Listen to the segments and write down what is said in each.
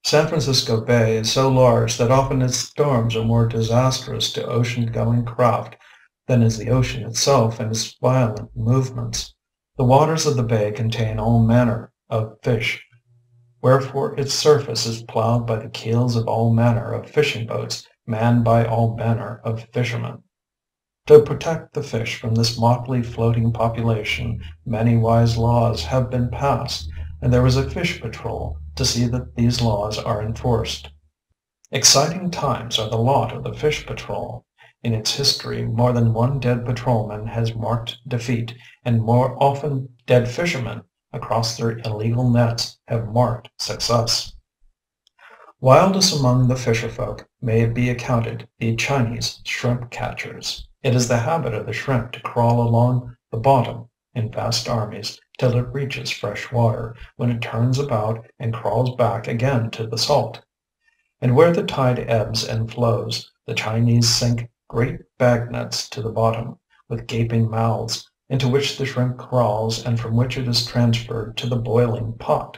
San Francisco Bay is so large that often its storms are more disastrous to ocean-going craft than is the ocean itself and its violent movements. The waters of the bay contain all manner of fish, wherefore its surface is plowed by the keels of all manner of fishing boats manned by all manner of fishermen. To protect the fish from this motley floating population, many wise laws have been passed, and there is a fish patrol to see that these laws are enforced. Exciting times are the lot of the fish patrol. In its history more than one dead patrolman has marked defeat, and more often dead fishermen across their illegal nets have marked success. Wildest among the fisherfolk may be accounted the Chinese shrimp catchers. It is the habit of the shrimp to crawl along the bottom in vast armies till it reaches fresh water, when it turns about and crawls back again to the salt. And where the tide ebbs and flows, the Chinese sink great bag nets to the bottom, with gaping mouths, into which the shrimp crawls and from which it is transferred to the boiling pot.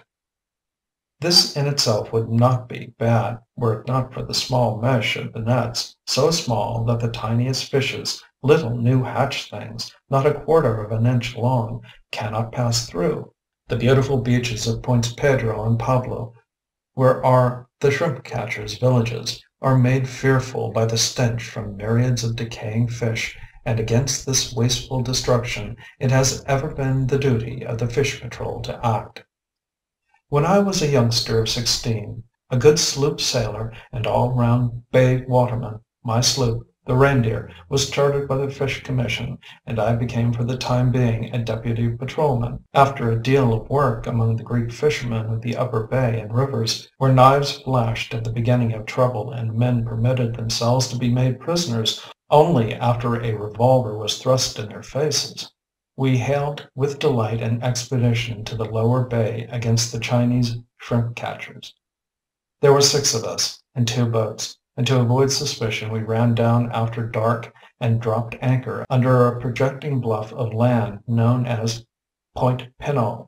This in itself would not be bad, were it not for the small mesh of the nets, so small that the tiniest fishes, little new hatched things, not a quarter of an inch long, cannot pass through. The beautiful beaches of Points Pedro and Pablo, where are the shrimp catchers' villages, are made fearful by the stench from myriads of decaying fish, and against this wasteful destruction it has ever been the duty of the fish patrol to act. When I was a youngster of 16, a good sloop sailor and all-round bay waterman, my sloop, the Reindeer, was chartered by the Fish Commission, and I became for the time being a deputy patrolman. After a deal of work among the Greek fishermen of the upper bay and rivers, where knives flashed at the beginning of trouble and men permitted themselves to be made prisoners only after a revolver was thrust in their faces, we hailed with delight an expedition to the lower bay against the Chinese shrimp catchers. There were 6 of us, in 2 boats, and to avoid suspicion we ran down after dark and dropped anchor under a projecting bluff of land known as Point Pinole.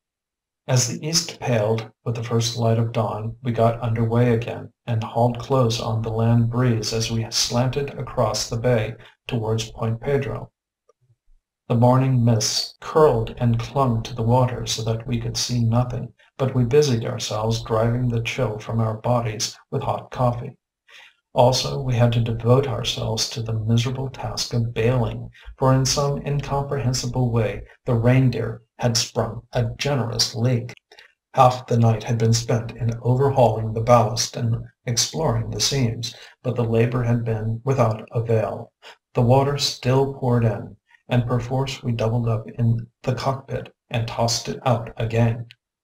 As the east paled with the first light of dawn, we got under way again, and hauled close on the land breeze as we slanted across the bay towards Point Pedro. The morning mists curled and clung to the water so that we could see nothing, but we busied ourselves driving the chill from our bodies with hot coffee. Also we had to devote ourselves to the miserable task of bailing, for in some incomprehensible way the Reindeer had sprung a generous leak. Half the night had been spent in overhauling the ballast and exploring the seams, but the labor had been without avail. The water still poured in, and perforce we doubled up in the cockpit and tossed it out again.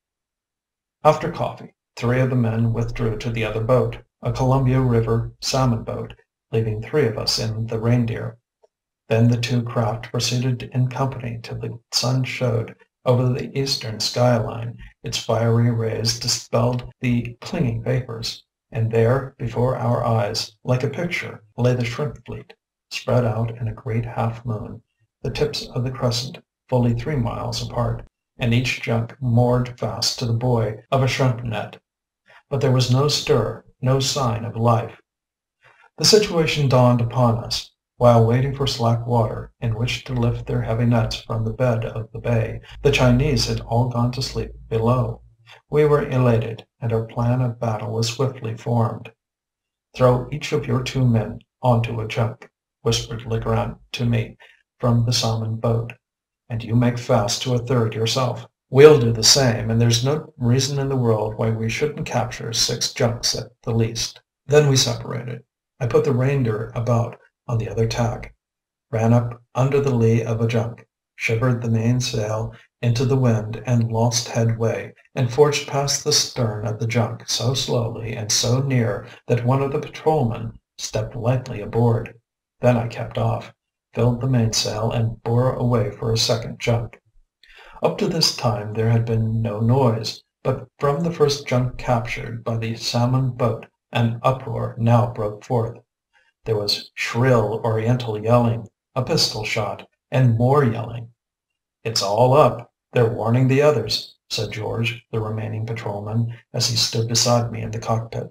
After coffee, 3 of the men withdrew to the other boat, a Columbia River salmon boat, leaving 3 of us in the Reindeer. Then the 2 craft proceeded in company till the sun showed over the eastern skyline. Its fiery rays dispelled the clinging vapors, and there, before our eyes, like a picture, lay the shrimp fleet, spread out in a great half-moon, the tips of the crescent fully 3 miles apart, and each junk moored fast to the buoy of a shrimp net. But there was no stir, no sign of life. The situation dawned upon us. While waiting for slack water in which to lift their heavy nets from the bed of the bay, the Chinese had all gone to sleep below. We were elated, and our plan of battle was swiftly formed. "Throw each of your 2 men onto a junk," whispered Legrand to me from the salmon boat, "and you make fast to a 3rd yourself. We'll do the same, and there's no reason in the world why we shouldn't capture 6 junks at the least." Then we separated. I put the Reindeer about on the other tack, ran up under the lee of a junk, shivered the mainsail into the wind and lost headway, and forged past the stern of the junk so slowly and so near that one of the patrolmen stepped lightly aboard. Then I kept off, filled the mainsail, and bore away for a 2nd junk. Up to this time there had been no noise, but from the first junk captured by the salmon boat an uproar now broke forth. There was shrill Oriental yelling, a pistol shot, and more yelling. "It's all up! They're warning the others!" said George, the remaining patrolman, as he stood beside me in the cockpit.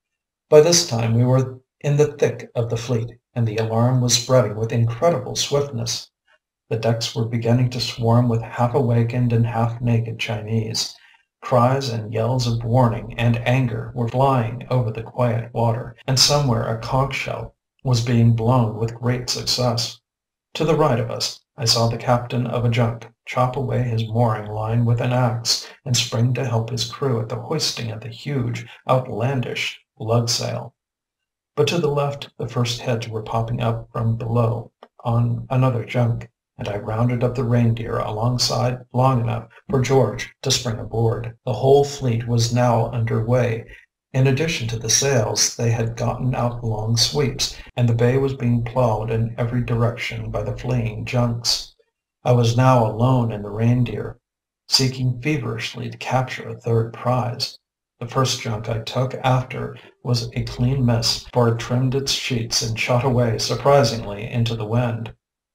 By this time we were in the thick of the fleet, and the alarm was spreading with incredible swiftness. The decks were beginning to swarm with half awakened and half naked Chinese. Cries and yells of warning and anger were flying over the quiet water, and somewhere a conch shell was being blown with great success. To the right of us I saw the captain of a junk chop away his mooring line with an axe, and spring to help his crew at the hoisting of the huge, outlandish lug sail. But to the left the first heads were popping up from below on another junk, and I rounded up the Reindeer alongside long enough for George to spring aboard. The whole fleet was now under way. In addition to the sails, they had gotten out long sweeps, and the bay was being ploughed in every direction by the fleeing junks. I was now alone in the Reindeer, seeking feverishly to capture a third prize. The first junk I took after was a clean miss, for it trimmed its sheets and shot away surprisingly into the wind.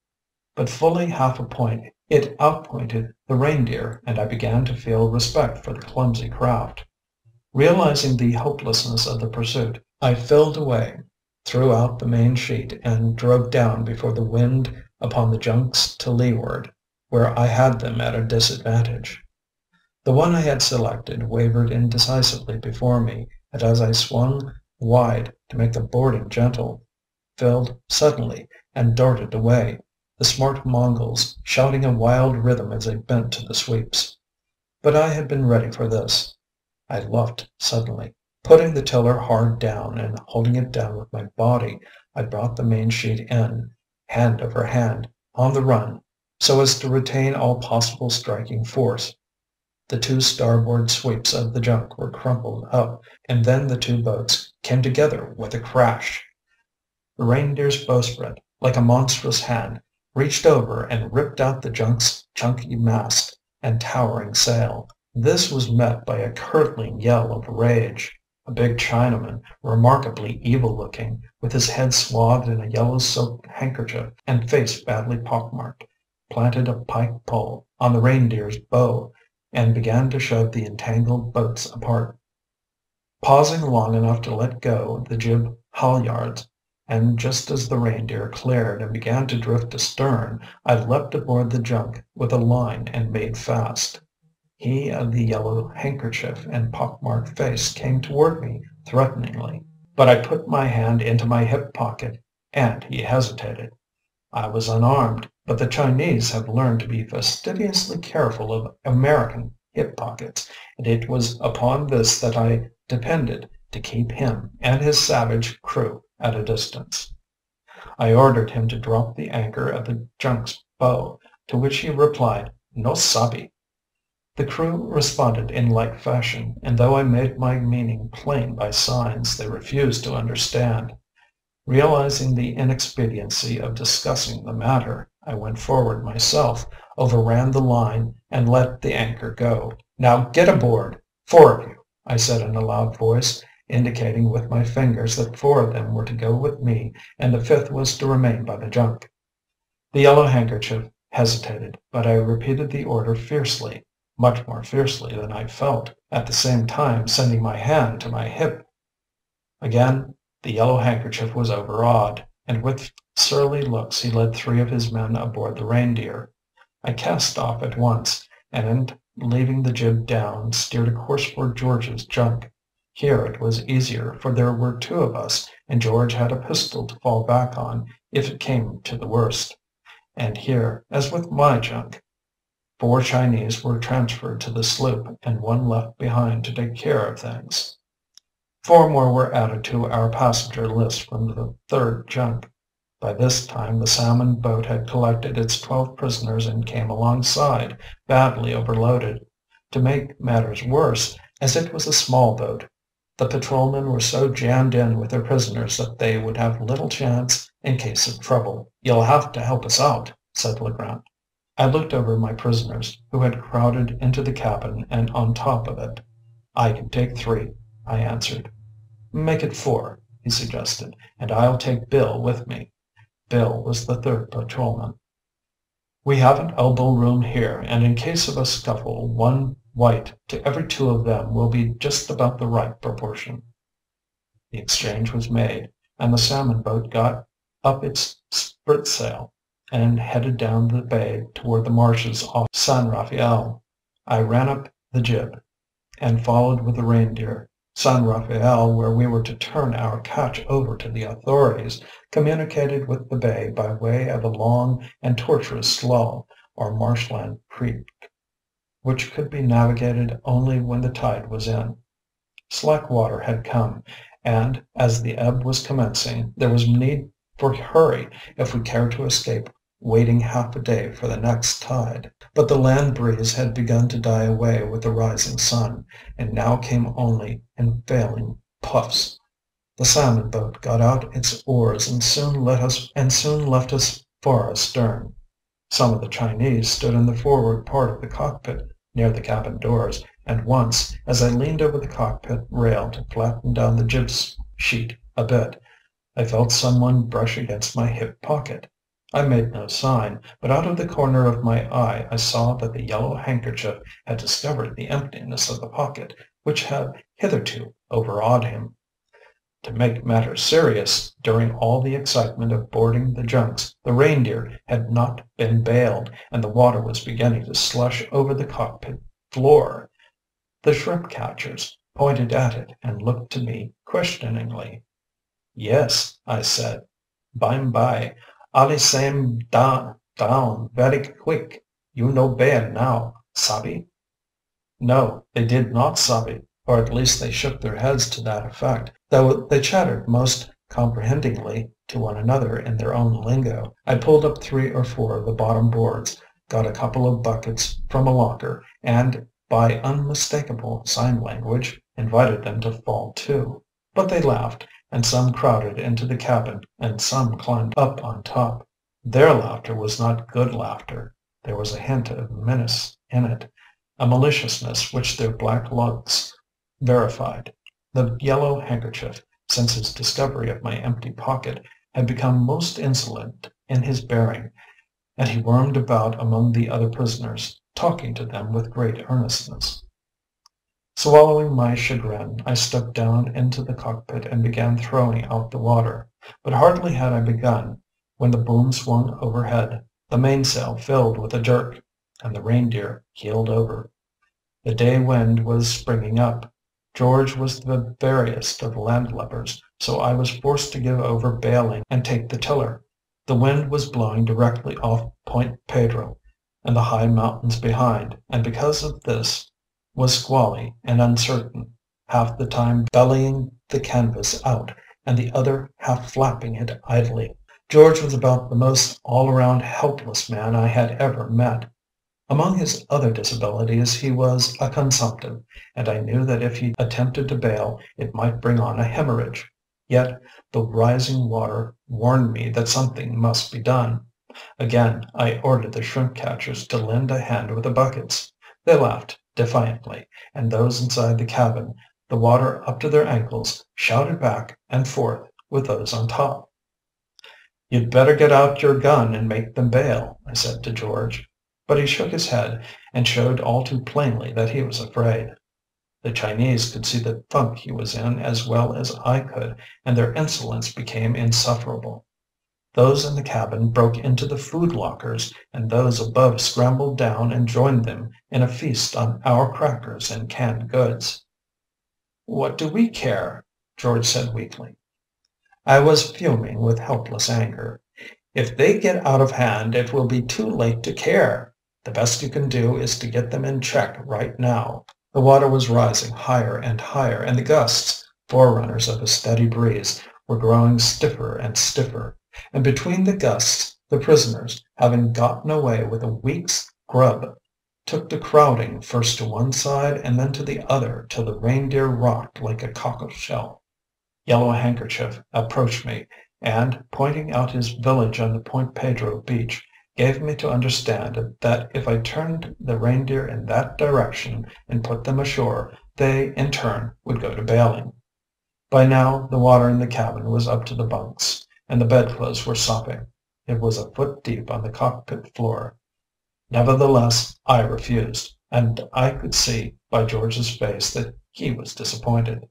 But fully half a point it outpointed the Reindeer, and I began to feel respect for the clumsy craft. Realizing the hopelessness of the pursuit, I filled away, threw out the main sheet, and drove down before the wind upon the junks to leeward, where I had them at a disadvantage. The one I had selected wavered indecisively before me, and as I swung wide to make the boarding gentle, filled suddenly and darted away, the smart Mongols shouting a wild rhythm as they bent to the sweeps. But I had been ready for this. I luffed suddenly. Putting the tiller hard down and holding it down with my body, I brought the main sheet in, hand over hand, on the run, so as to retain all possible striking force. The two starboard sweeps of the junk were crumpled up, and then the two boats came together with a crash. The Reindeer's bowsprit, like a monstrous hand, reached over and ripped out the junk's chunky mast and towering sail. This was met by a curdling yell of rage. A big Chinaman, remarkably evil-looking, with his head swathed in a yellow silk handkerchief and face badly pockmarked, planted a pike pole on the Reindeer's bow and began to shove the entangled boats apart. Pausing long enough to let go the jib halyards, and just as the Reindeer cleared and began to drift astern, I leapt aboard the junk with a line and made fast. He of the yellow handkerchief and pockmarked face came toward me threateningly, but I put my hand into my hip pocket, and he hesitated. I was unarmed, but the Chinese have learned to be fastidiously careful of American hip pockets, and it was upon this that I depended to keep him and his savage crew at a distance. I ordered him to drop the anchor of the junk's bow, to which he replied, "No sabe." The crew responded in like fashion, and though I made my meaning plain by signs, they refused to understand. Realizing the inexpediency of discussing the matter, I went forward myself, overran the line, and let the anchor go. "Now get aboard, four of you," I said in a loud voice, indicating with my fingers that four of them were to go with me and the fifth was to remain by the junk. The yellow handkerchief hesitated, but I repeated the order fiercely, much more fiercely than I felt, at the same time sending my hand to my hip. Again the yellow handkerchief was overawed, and with surly looks he led three of his men aboard the Reindeer. I cast off at once, and leaving the jib down, steered a course for George's junk. Here it was easier, for there were two of us, and George had a pistol to fall back on if it came to the worst. And here, as with my junk, 4 Chinese were transferred to the sloop, and 1 left behind to take care of things. 4 more were added to our passenger list from the third junk. By this time the salmon boat had collected its 12 prisoners and came alongside, badly overloaded. To make matters worse, as it was a small boat, the patrolmen were so jammed in with their prisoners that they would have little chance in case of trouble. "You'll have to help us out," said Legrand. I looked over my prisoners, who had crowded into the cabin and on top of it. "I can take 3, I answered. "Make it 4, he suggested, "and I'll take Bill with me." Bill was the third patrolman. We haven't elbow room here, and in case of a scuffle one white to every two of them will be just about the right proportion." The exchange was made, and the salmon boat got up its spritsail and headed down the bay toward the marshes off San Rafael. I ran up the jib and followed with the Reindeer. San Rafael, where we were to turn our catch over to the authorities, communicated with the bay by way of a long and tortuous slough, or marshland creek, which could be navigated only when the tide was in. Slack water had come, and, as the ebb was commencing, there was need for hurry if we cared to escape waiting half a day for the next tide. But the land breeze had begun to die away with the rising sun, and now came only in failing puffs. The salmon boat got out its oars and soon left us far astern. Some of the Chinese stood in the forward part of the cockpit, near the cabin doors, and once, as I leaned over the cockpit rail to flatten down the jib sheet a bit, I felt someone brush against my hip pocket. I made no sign, but out of the corner of my eye I saw that the Yellow Handkerchief had discovered the emptiness of the pocket, which had hitherto overawed him. To make matters serious, during all the excitement of boarding the junks, the Reindeer had not been bailed, and the water was beginning to slush over the cockpit floor. The shrimp catchers pointed at it and looked to me questioningly. "Yes," I said. "Bimeally same down very quick. You no bail now. Sabe?" No, they did not sabe, or at least they shook their heads to that effect, though they chattered most comprehendingly to one another in their own lingo. I pulled up 3 or 4 of the bottom boards, got a couple of buckets from a locker, and by unmistakable sign language invited them to fall to. But they laughed, and some crowded into the cabin and some climbed up on top. Their laughter was not good laughter. There was a hint of menace in it, a maliciousness which their black looks verified. The Yellow Handkerchief, since his discovery of my empty pocket, had become most insolent in his bearing, and he wormed about among the other prisoners, talking to them with great earnestness. Swallowing my chagrin, I stepped down into the cockpit and began throwing out the water. But hardly had I begun, when the boom swung overhead, the mainsail filled with a jerk, and the Reindeer heeled over. The day wind was springing up. George was the veriest of landlubbers, so I was forced to give over bailing and take the tiller. The wind was blowing directly off Point Pedro and the high mountains behind, and because of this was squally and uncertain, half the time bellying the canvas out, and the other half flapping it idly. George was about the most all-around helpless man I had ever met. Among his other disabilities he was a consumptive, and I knew that if he attempted to bail it might bring on a hemorrhage. Yet the rising water warned me that something must be done. Again I ordered the shrimp catchers to lend a hand with the buckets. They laughed defiantly, and those inside the cabin, the water up to their ankles, shouted back and forth with those on top. "You'd better get out your gun and make them bail," I said to George. But he shook his head and showed all too plainly that he was afraid. The Chinese could see the funk he was in as well as I could, and their insolence became insufferable. Those in the cabin broke into the food lockers, and those above scrambled down and joined them in a feast on our crackers and canned goods. "What do we care?" George said weakly. I was fuming with helpless anger. "If they get out of hand, it will be too late to care. The best you can do is to get them in check right now." The water was rising higher and higher, and the gusts, forerunners of a steady breeze, were growing stiffer and stiffer. And between the gusts, the prisoners, having gotten away with a week's grub, took to crowding first to one side and then to the other till the Reindeer rocked like a cockleshell. Yellow Handkerchief approached me, and, pointing out his village on the Point Pedro beach, gave me to understand that if I turned the Reindeer in that direction and put them ashore, they, in turn, would go to bailing. By now the water in the cabin was up to the bunks, and the bedclothes were sopping. It was a foot deep on the cockpit floor. Nevertheless, I refused, and I could see by George's face that he was disappointed.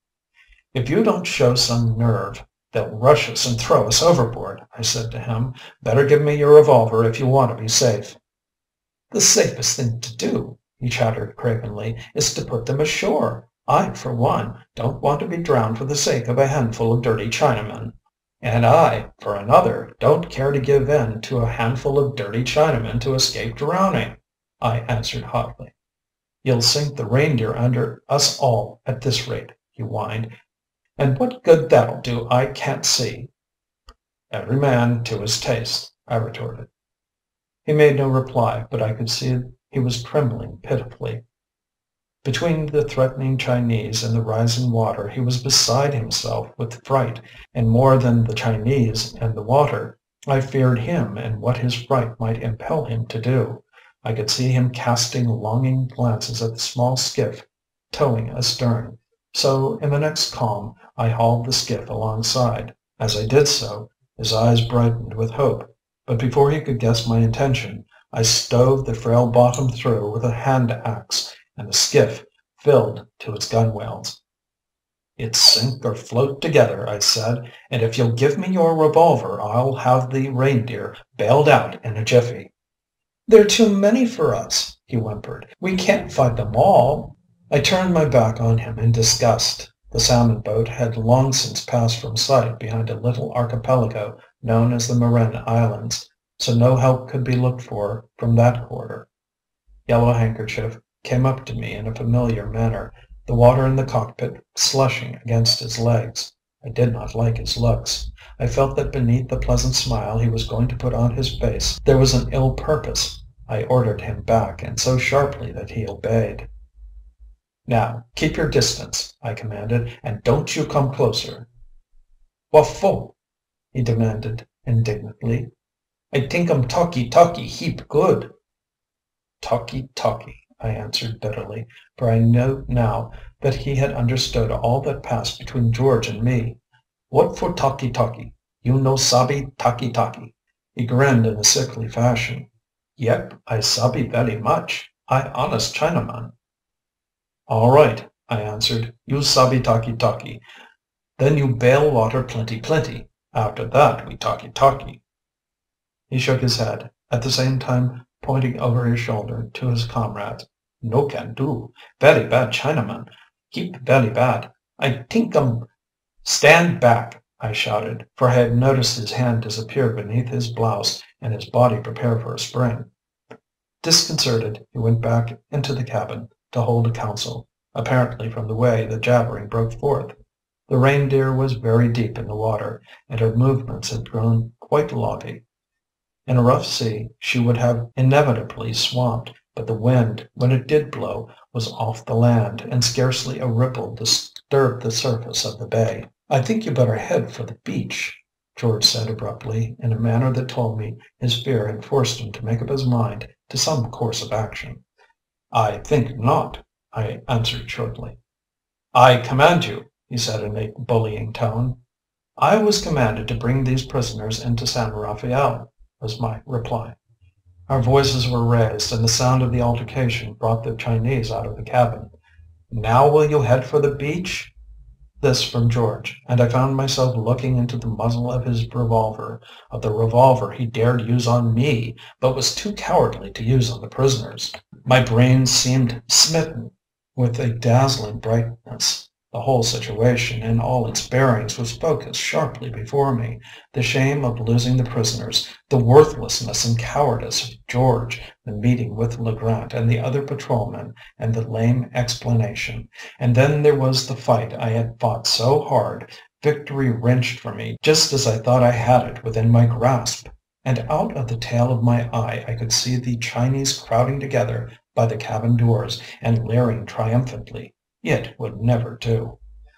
"If you don't show some nerve, they'll rush us and throw us overboard," I said to him. "Better give me your revolver if you want to be safe." "The safest thing to do," he chattered cravenly, "is to put them ashore. I, for one, don't want to be drowned for the sake of a handful of dirty Chinamen." "And I, for another, don't care to give in to a handful of dirty Chinamen to escape drowning," I answered hotly. "You'll sink the Reindeer under us all at this rate," he whined. "And what good that'll do I can't see." "Every man to his taste," I retorted. He made no reply, but I could see he was trembling pitifully. Between the threatening Chinese and the rising water he was beside himself with fright, and more than the Chinese and the water, I feared him and what his fright might impel him to do. I could see him casting longing glances at the small skiff towing astern, so in the next calm I hauled the skiff alongside. As I did so, his eyes brightened with hope, but before he could guess my intention, I stove the frail bottom through with a hand axe, and the skiff filled to its gunwales. "It's sink or float together," I said, "and if you'll give me your revolver, I'll have the Reindeer bailed out in a jiffy." "They're too many for us," he whimpered. "We can't fight them all." I turned my back on him in disgust. The salmon boat had long since passed from sight behind a little archipelago known as the Marin Islands, so no help could be looked for from that quarter. Yellow Handkerchief came up to me in a familiar manner, the water in the cockpit slushing against his legs. I did not like his looks. I felt that beneath the pleasant smile he was going to put on his face there was an ill purpose. I ordered him back, and so sharply that he obeyed. "Now keep your distance," I commanded, "and don't you come closer." "What for?" he demanded indignantly. "I t'ink talkie heap good." "Talkie, I answered bitterly, for I knew now that he had understood all that passed between George and me. "What for talkie? You no sabi talkie." He grinned in a sickly fashion. "Yep, I sabi very much. I honest Chinaman." "All right," I answered. "You sabi talkie. Then you bail water plenty. After that we talkie." He shook his head, at the same time pointing over his shoulder to his comrades. "No can do. Very bad Chinaman. Heap very bad. I t'ink "Stand back!" I shouted, for I had noticed his hand disappear beneath his blouse and his body prepare for a spring. Disconcerted, he went back into the cabin to hold a council, apparently from the way the jabbering broke forth. The Reindeer was very deep in the water, and her movements had grown quite loggy. In a rough sea she would have inevitably swamped, but the wind, when it did blow, was off the land, and scarcely a ripple disturbed the surface of the bay. "I think you better head for the beach," George said abruptly, in a manner that told me his fear had forced him to make up his mind to some course of action. "I think not," I answered shortly. "I command you," he said in a bullying tone. "I was commanded to bring these prisoners into San Rafael," was my reply. Our voices were raised, and the sound of the altercation brought the Chinese out of the cabin. "Now will you head for the beach?" This from George, and I found myself looking into the muzzle of his revolver, of the revolver he dared use on me, but was too cowardly to use on the prisoners. My brain seemed smitten with a dazzling brightness. The whole situation in all its bearings was focused sharply before me. The shame of losing the prisoners, the worthlessness and cowardice of George, the meeting with Legrand and the other patrolmen, and the lame explanation. And then there was the fight I had fought so hard, victory wrenched from me just as I thought I had it within my grasp. And out of the tail of my eye I could see the Chinese crowding together by the cabin doors and leering triumphantly. It would never do.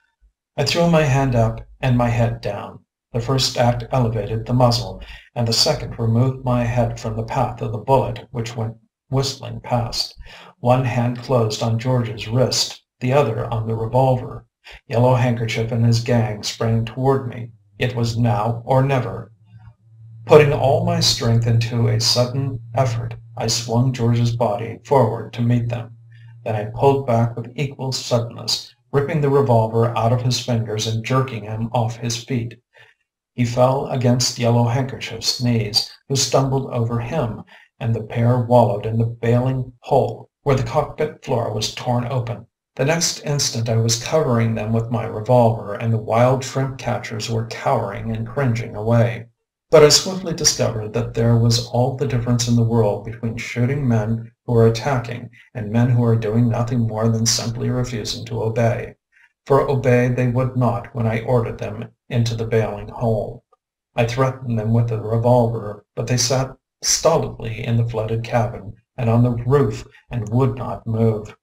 I threw my hand up and my head down. The first act elevated the muzzle, and the second removed my head from the path of the bullet which went whistling past. One hand closed on George's wrist, the other on the revolver. Yellow Handkerchief and his gang sprang toward me. It was now or never. Putting all my strength into a sudden effort, I swung George's body forward to meet them. Then I pulled back with equal suddenness, ripping the revolver out of his fingers and jerking him off his feet. He fell against Yellow Handkerchief's knees, who stumbled over him, and the pair wallowed in the bailing hole where the cockpit floor was torn open. The next instant I was covering them with my revolver, and the wild shrimp catchers were cowering and cringing away. But I swiftly discovered that there was all the difference in the world between shooting men who were attacking and men who were doing nothing more than simply refusing to obey. For obey they would not when I ordered them into the bailing hole. I threatened them with the revolver, but they sat stolidly in the flooded cabin and on the roof and would not move.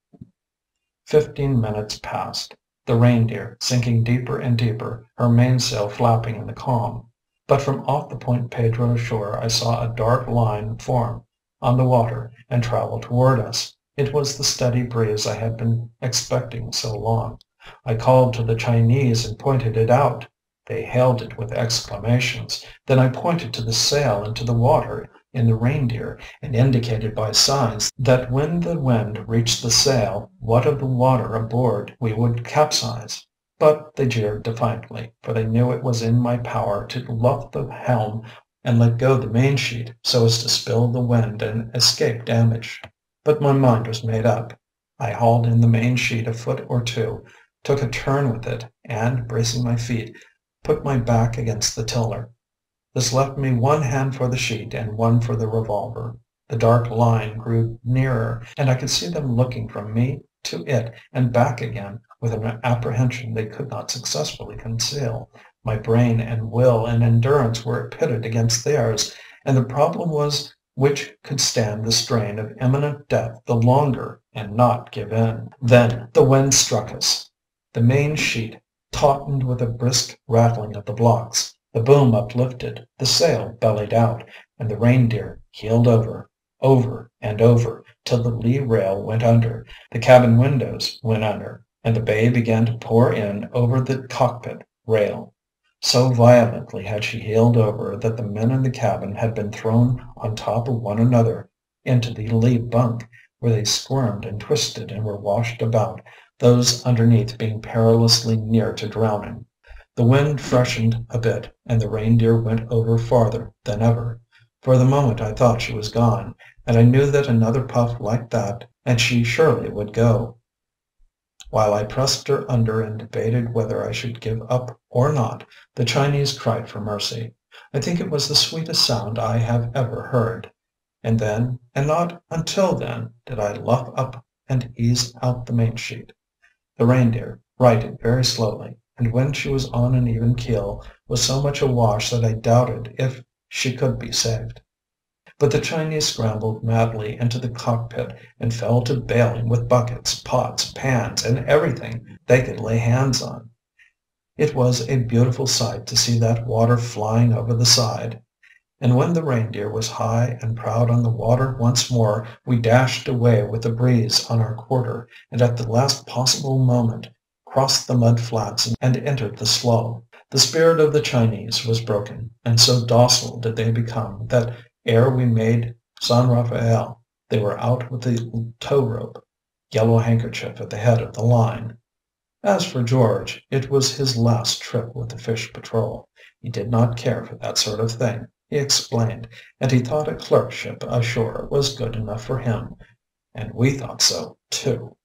15 minutes passed, the Reindeer sinking deeper and deeper, her mainsail flapping in the calm. But from off the Point Pedro shore I saw a dark line form on the water and travel toward us. It was the steady breeze I had been expecting so long. I called to the Chinese and pointed it out. They hailed it with exclamations. Then I pointed to the sail and to the water in the Reindeer, and indicated by signs that when the wind reached the sail, what of the water aboard, we would capsize. But they jeered defiantly, for they knew it was in my power to luff the helm and let go the mainsheet so as to spill the wind and escape damage. But my mind was made up. I hauled in the mainsheet a foot or two, took a turn with it, and, bracing my feet, put my back against the tiller. This left me one hand for the sheet and one for the revolver. The dark line grew nearer, and I could see them looking from me to it and back again with an apprehension they could not successfully conceal. My brain and will and endurance were pitted against theirs, and the problem was which could stand the strain of imminent death the longer and not give in. Then the wind struck us. The main sheet tautened with a brisk rattling of the blocks. The boom uplifted, the sail bellied out, and the Reindeer heeled over, over and over, till the lee rail went under, the cabin windows went under, and the bay began to pour in over the cockpit rail. So violently had she heeled over that the men in the cabin had been thrown on top of one another into the lee bunk, where they squirmed and twisted and were washed about, those underneath being perilously near to drowning. The wind freshened a bit, and the Reindeer went over farther than ever. For the moment I thought she was gone, and I knew that another puff like that, and she surely would go. While I pressed her under and debated whether I should give up or not, the Chinese cried for mercy. I think it was the sweetest sound I have ever heard. And then, and not until then, did I luff up and ease out the mainsheet. The Reindeer righted very slowly, and when she was on an even keel, was so much awash that I doubted if she could be saved. But the Chinese scrambled madly into the cockpit and fell to bailing with buckets, pots, pans, and everything they could lay hands on. It was a beautiful sight to see that water flying over the side. And when the Reindeer was high and proud on the water once more, we dashed away with the breeze on our quarter, and at the last possible moment crossed the mud flats and entered the slough. The spirit of the Chinese was broken, and so docile did they become that ere we made San Rafael they were out with the tow rope, Yellow Handkerchief at the head of the line. As for George, it was his last trip with the fish patrol. He did not care for that sort of thing, he explained, and he thought a clerkship ashore was good enough for him. And we thought so, too.